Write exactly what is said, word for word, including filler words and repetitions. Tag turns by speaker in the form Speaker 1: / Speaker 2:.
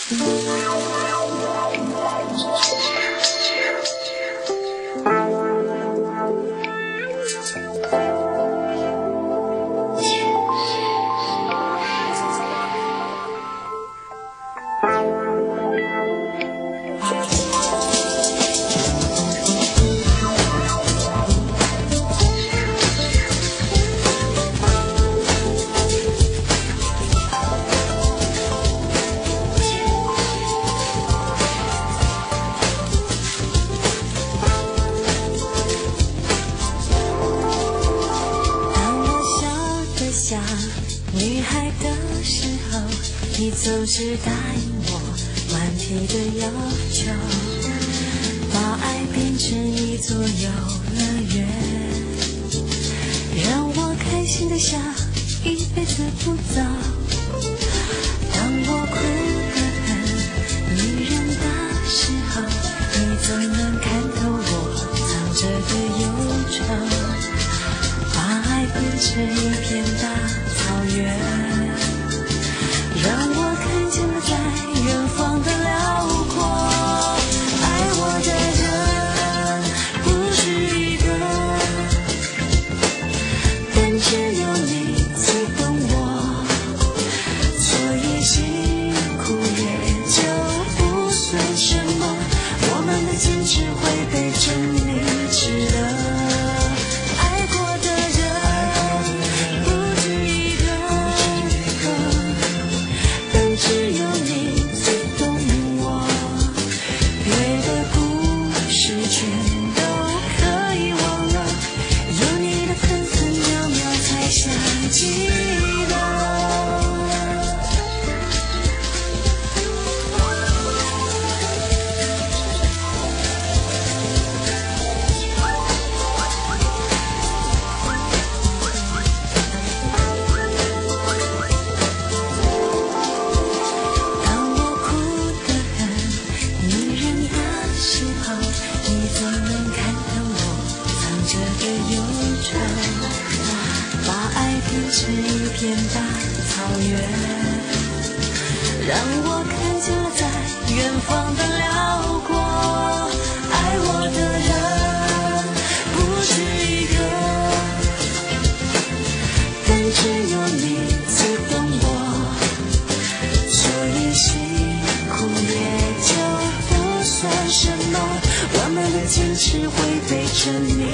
Speaker 1: 女孩的时候，你总是答应我顽皮的要求，把爱变成一座游乐园，让我开心的笑，一辈子不走。当我哭得很女人的时候，你总能看透我藏着的忧愁，把爱变成一片大草原，让我看见了在远方的辽阔。爱我的人不止一个，但只有你最懂我，所以辛苦也就不算什么，我们的坚持会被证明值得。是一片大草原，让我看见了在远方的辽阔。爱我的人不止一个，但只有你最懂我，所以辛苦也就不算什么，我们的坚持会被证明。